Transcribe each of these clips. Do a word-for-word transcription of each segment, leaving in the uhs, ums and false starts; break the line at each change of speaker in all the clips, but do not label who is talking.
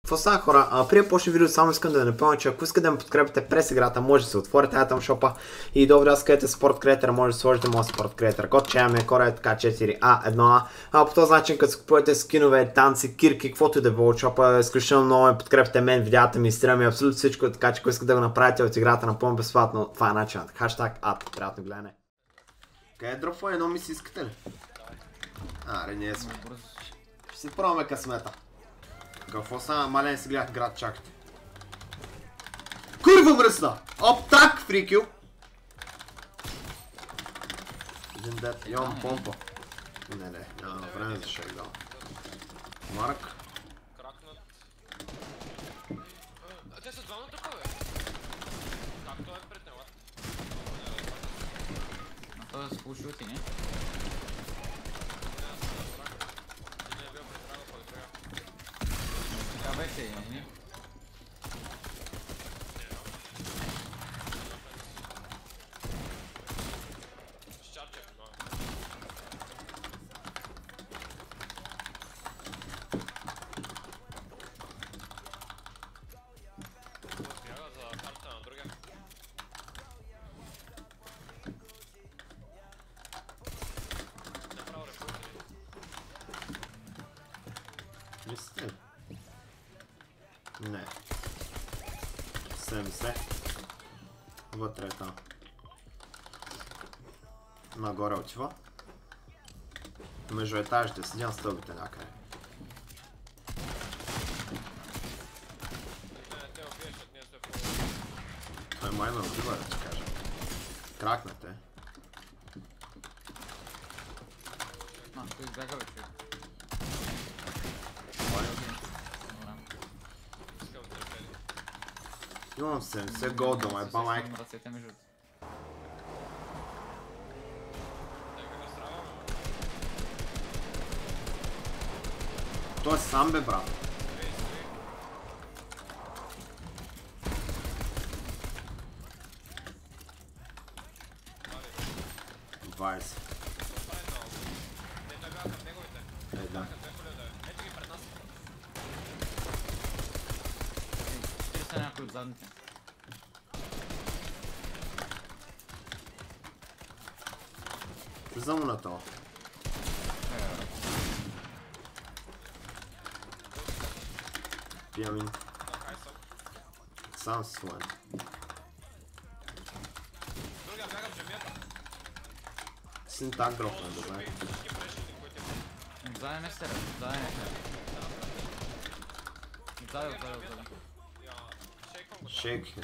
Какво става, хора? А, преди да почне видео, само искам да ви напомня, че ако искате да ме подкрепите през играта, може да се отворите тази там шопа и долу да скриете Sport Creator, може да сложите моят Sport Creator код, че имаме кора е така четири А едно А. А по този начин, като си купувате скинове, танци, кирки, каквото и да било от шопа, изключително много ме подкрепите мен, видеята ми, стрима ми, абсолютно всичко, така че ако искате да го направите от играта напълно безплатно, това е начинът. Хаштаг ад, приятно гледане. Къде е дропва едно миси, искате ли? Аре, не сме. Ще си пробваме късмета. Какво стана? Мален си гледах град, чакайте. Курва мръсна! Оп, так, фрикил! Един дет, имам помпа. Не, не, няма време за шейкдаун. Марк.
Кракнат. Те са двама тук, бе. Както е пред него.
А той е с фулшути, не? Така беше и не?
Мислите? Не. седемдесет. Вътре е там. Нагоре отива. Между етажите седя на стълбите някъде. Той май ме убива, да ти кажа. Кракнете.
А, той избяга бе, човек.
Имам седемдесет голда, май ба майка. Той е сам бе, брат. двайсет. Е, да.
Четири са някой от задните.
Влизам му на това. Пиямин. Сам си своен. Син так дропна, добре.
Отзаде не сте, отзаде не сте. Отзаде, отзаде, отзаде.
Шейк хем.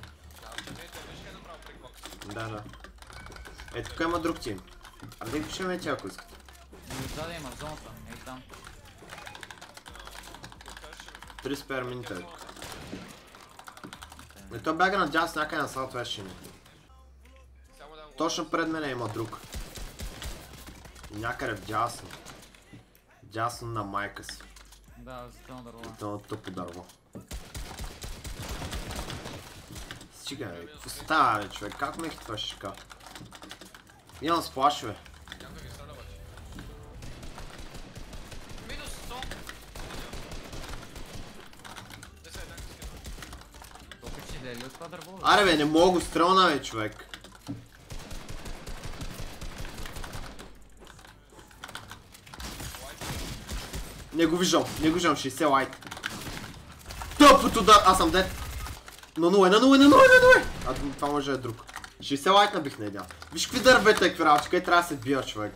Да, да. Е, тук има друг тим. А да пишем ме тя, ако искате.
Отзаде има зоната, не и там.
Три спер минута е тук. И той бяга надясно някъде на Southwest. Точно пред мене има друг. И някъде вдясно. Вдясно на майка си.
Да, за това дърво.
И това тъпо дърво. Стига, бе. Какво става, бе, човек? Как ме хитваш шика? Имам сплашове. Аре бе, не мога стрелна, бе, човек. Не го виждам, не го виждам, шейсет лайт. Тъпото да, аз съм дед. На нула, на нула, на нула, на нула. А това може да е друг. шейсет лайт набих на идеал. Виж какви дървета е квиралче, къде трябва да се бия, човек.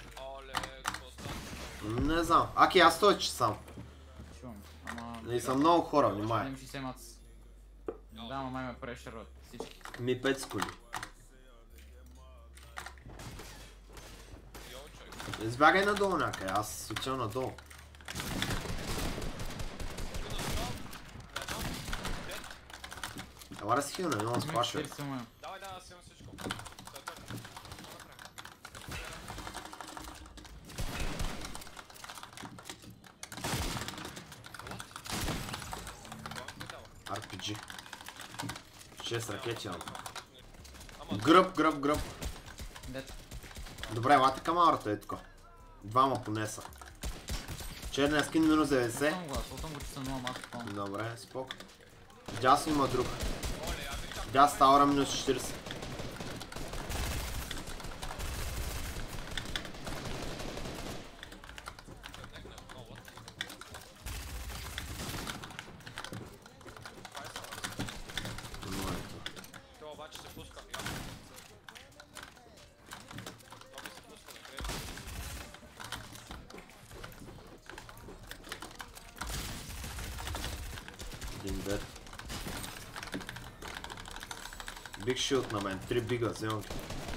Не знам. Аки, аз стой, че сам.
Чувам, ама...
И са много хора, внимай.
Имам шейсет мац. Да, ама май ме прешър от всички.
Ми пет скули. Избягай надолу някъде, аз отивам надолу. Ела да си хилна, едно сплашва.
Давай, да, аз имам всичко.
Ар Пи Джи. шест ракети имам. Гръб, гръб, гръб.
Дет.
Добре, елате към аурата е тук. Двама понеса. Черния скин минус деветдесет.
Слутам го, слутам го, че съм много малко пълно.
Добре, спок. Дясно има друг. Дясно Таура минус четиридесет. Един дед. Биг шилд на мен, три бига, вземам ги.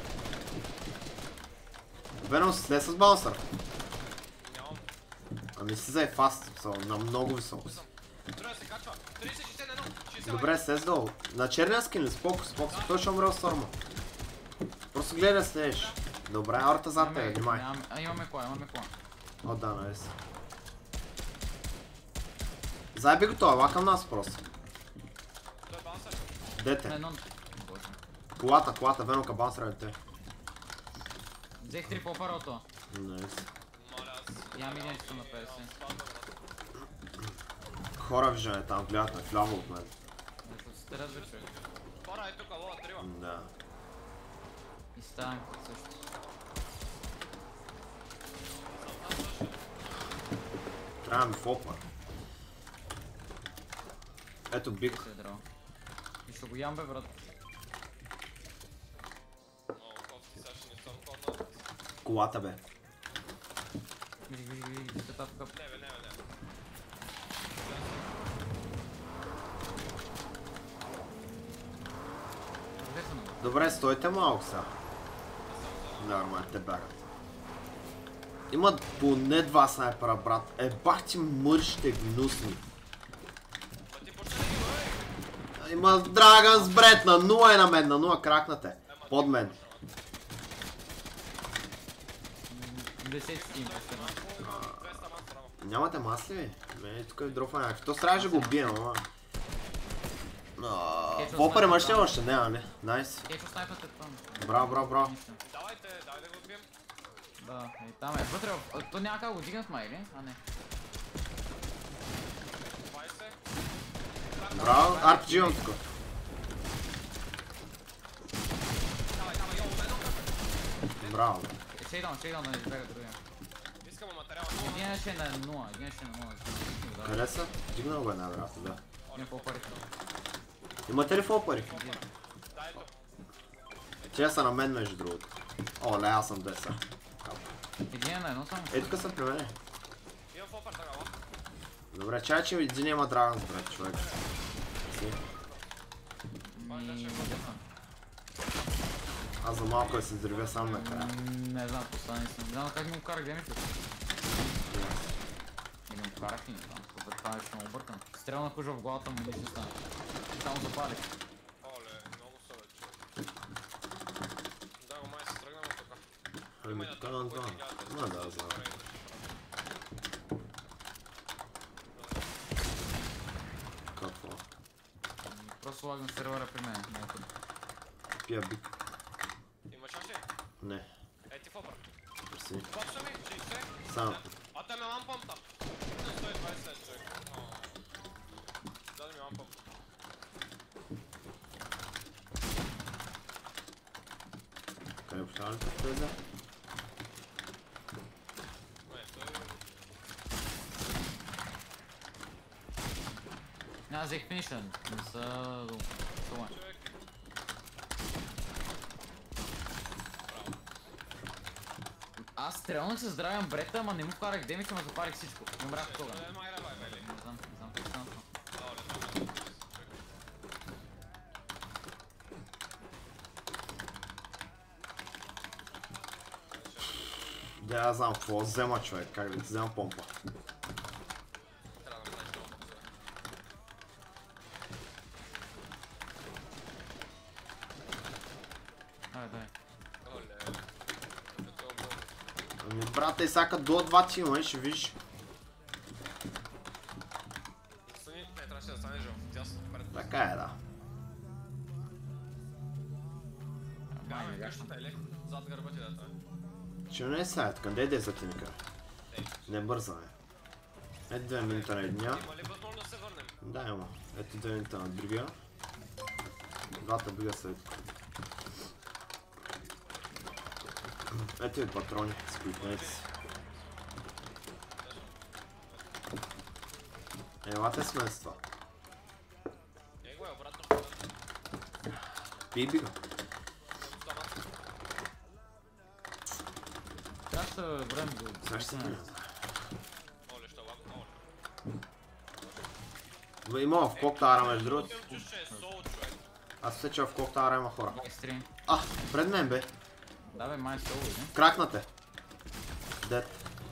Веном си след с баунсър.
Нямам.
Ами си зай фаст, на много високо си.
Трябва да се качва. тридесет шестдесет на едно. шестдесет.
Добре, слез долу. На черния скин ли? Споко, споко, той ще умре от сторма. Просто гледай да снеш. Добре, аурата зад тебе, внимай.
А, имаме кола, имаме кола.
О, да, нали си. Заеби го това, лакам нас просто.
Той е баунсър.
Дете.
Едно... Боже.
Колата, колата, Веном кабансър е те.
Взех три по-пара от това.
Нали си.
Моля аз.
Нямам идентито на петдесет.
Хора виждане там, гледат ме вляво от мен.
Защото се терят бе, човек.
Хора е тук, лова трива.
Да.
И ставам също.
Трябва да ми фопа. Ето бик.
Се е драл. И ще го ям бе, брат.
Много кофти, сега ще не съм кодна.
Колата бе.
Виж, виж, виж, виж, тапка.
Не бе, не бе, не бе.
Веса на го.
Добре, стойте малко сега. Нормално, те бягат. Имат поне два снайпера, брат. Е, бах ти мършите гнусни.
Па ти почне да ги бъде.
Има Драгън с бред на нула е на мен, на нула кракнате. Под мен.
десет стим, пастера.
двеста ман право.
Нямате масли ви? Не, тук ви дропва някакви. То трябваше да го убием, ама. Попър имаш ли още? Не, не. Найс.
Кечо снайпът е там.
Браво, браво, браво.
Нищо.
Давайте, дай да го отбием.
Да, и там е. Вътре, а, то няма как го дигнат май, или? А не.
двайсет.
Браво, ар пи джи имам тук.
Давай, давай, йо, едно.
Браво.
Шейдаун, шейдаун да не избега другия.
Искаме материал.
Един ще е на нула, един ще е на нула.
Къде са? Дигнал го една вероятно, да.
Има по-пари.
Имате ли фопари?
Дай ето.
Че са на мен между другото. О, не, аз съм деса.
Един е на едно само.
Ей, тук са при мене.
Имам фопър, така, ла.
Добре, чай, че един има Драгън с бред, човек. Си.
Ми...
Аз за малко да се взривя сам накрая.
Не знам, постани съм. Не знам как ми го карах демите. Или му карах ли, не знам. Това беше много объркан. Стрелна кужа в главата му, нищо стана. Само запалих.
Оле, много са вече. Да, го май се тръгнем от тук.
Ами тук на това. Ма да, знам. Какво?
Просто лагам сервера при мен. Малко.
Пия бик.
Имаш още?
Не.
Ей ти фопър.
Мерси.
Попша ми, шейсет.
Сам.
А те ме лампам там. сто и двайсет човек. Даде ми лампам.
Къде поставянето в тези?
Не, той...
Аз взех финиша. Не са... Това.
Човек.
Аз стрелнах с Драгън Брета, ама не му вкарах демидж, ама запарих всичко. Не умрях от тогава.
Е, май ревай, бели.
Не знам, не знам какво стана това.
Оле, там е.
Да, аз знам какво взема човек, как да ти взема помпа.
Трябва да ме знаеш много по-добре.
Давай, давай.
Оле. Такова было.
Ами брата и сака до два тима и ще виж.
Застани, не, трябваше да станеш жив. Тясно, пред.
Така е, да.
Гай, ме гащата или? Зад гърба ти да е.
Че не е сайт, къде е десетинка? Не бързаме. Е, две минута на едния.
Има ли възможност да се върнем?
Да, има. Ето две минута на другия. Двата бига след. Ето и патрони, сквитнете си. Елате с мен с това.
Е, го е обратно.
Пий бига.
Трябва ще време да...
Сега ще се мине.
Оле, ще лак, оле.
Бе, има в коктара между другото.
Имам чуш, че е соло, човек.
Аз се че в коктара има хора.
двайсет и три.
А, пред мен бе.
Да бе, май соло, не?
Кракнате. Дет.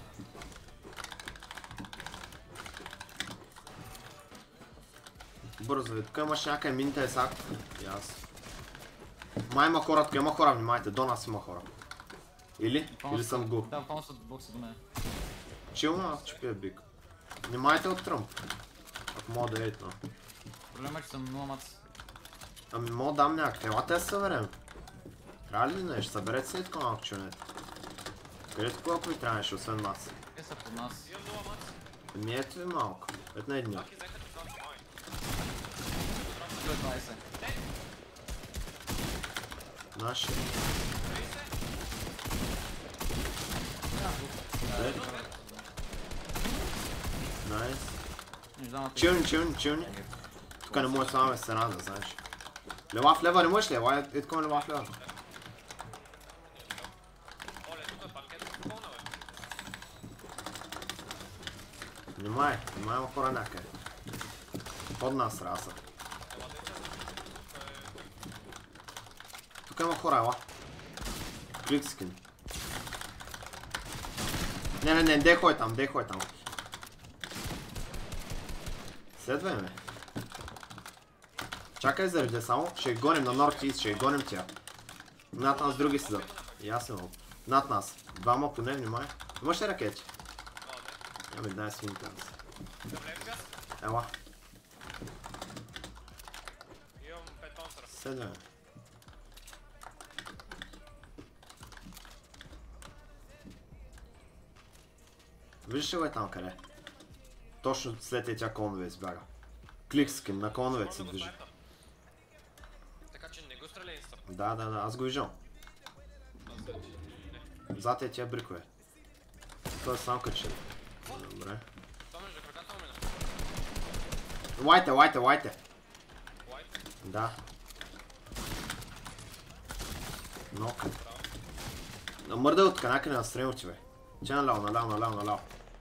Бързо ви, тук имаш някъде мините е сак. И аз. Май има хора, тук има хора, внимайте, до нас има хора. Или? Или съм глуп.
Да, пълно са бокса до мен.
Чил, но аз че пия бик. Внимайте от Тръмп. Ако мога да ейтна.
Проблема е, че съм нула мац.
Ами мога да дам някакъв. Елате да се съберем. Трябва ли нещо? Съберете се и така малко чунете. Където колко ви трябваше, освен нас?
Те са под нас.
Имам нула мац.
Ами ето ви малко. Ето на едни.
Аки, взеха ти това, май.
сто и двайсет.
Наши. Дед. Найс.
Не знам, ако...
Чилни, чилни, чилни. Тук не може само да се рада, знаеш. Лева в лева, не можеш ли? Ела е такова лева в лева.
Оле, тук е панкет, пълна, бе.
Внимай, внимай има хора някъде. Под нас раса.
Ела, да е...
Тук има хора, ела. Клик скин. Не, не, не, дехой там, дехой там. Следвай ме. Чакай заради само, ще гоним на Норт Ист, ще гоним тя. Над нас други си зад. Ясно. Над нас. Двама поне, внимай. Имаш ли ракети?
А, не.
Ами дай свинка.
Проблем газ?
Ела,
Имам пет паунсера.
следвай ме. Виждаш ли го е там къде? Точно след тя конове избяга. Клик скин на коновете се движи.
Така че не го стреляй инста.
Да, да, да, аз го виждам. Зад е тия брикове. Той е сам качен. Добре.
Това между краката му мина.
Лайте, лайте, лайте!
Лайт.
Да. Нока. Намърда от канакъне на стрелци, бе. Че наляво, наляво, наляво, наляво.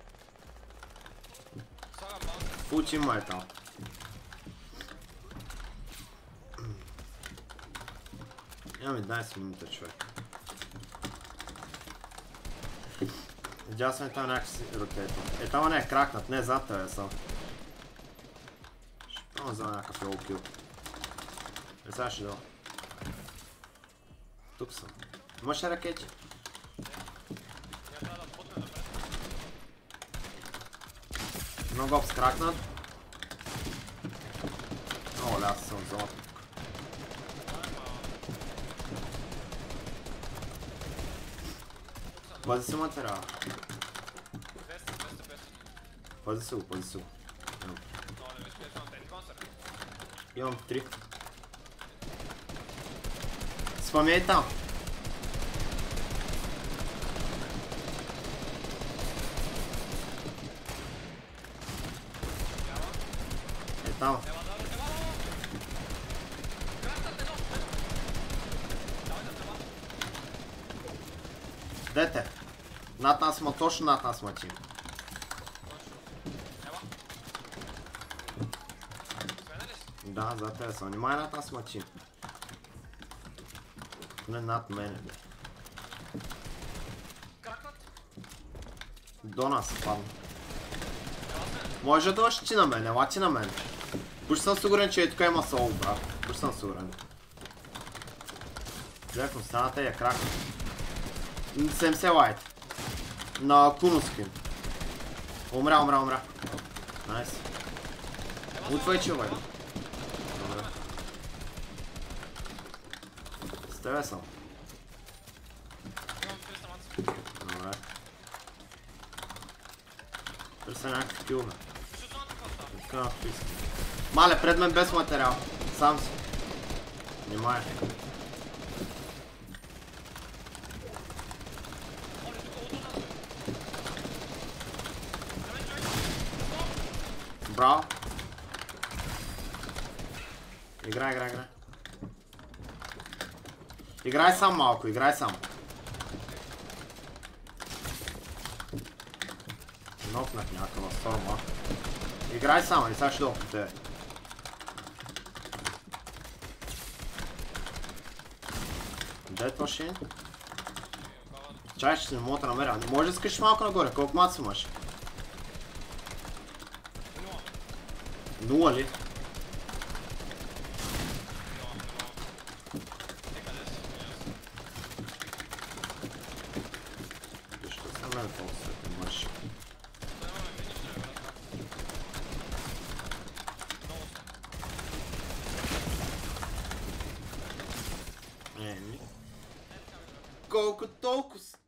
Слагам паунсер.
Фул тима е там. Имам единайсет минута, човек. Видял съм и там някакси ротетно. Е, там не е кракнат, не зад тебе съм. Ще взема някакъв лоу-кил. Е, сега ще дойда. Тук съм. Имаш ли ракети?
Я трябва да путне напред.
Много обс кракнат. О, ля, аз съм в зоната. Пази се материала.
двеста, двеста, двеста.
Пази се го, пази се го. Имам.
Но не виж къде съм тези паунсер.
Имам три. Спамей там. Е там.
Ела, да, ела, ела! Кракнат едно! Давай да треба.
Дете. Над нас ма, точно над нас ма ти.
Ела. Свене ли си?
Да, за тебе съм. Внимай над нас ма ти. Не над мене, бе.
Кракнат?
До нас падна.
Ела, свене.
Може да дойдеш ти на мен, ела ти на мен. Почти съм сигурен, че е тук има соло, брат. Почти съм сигурен. Директно стената е крак. седемдесет лайт. На Куноскин. Умря, умря, умря. Найс. Утвай човек. Добре. С тебе съм.
Имам триста маца.
Добре. Търся някакви килове.
Ще зоната коста.
Както искам. Мале, пред мен без материал. Сам си. Внимай.
Оле, тук от нас. На мен човек.
Браво. Играй, играй, играй. Играй сам малко, играй сам. Нокнах някаква форма. Играй сам, или сега ще долу по тебе. Де е това шин? Чай, ще не мога да намеря. Не може да скачиш малко нагоре, колко мат си имаш?
Нула.
Нула ли?
Некъде си.
Защо са мен по-свети мъж?
Да имаме финиш, бе, брат. Много сме.
Еми. Колко толкова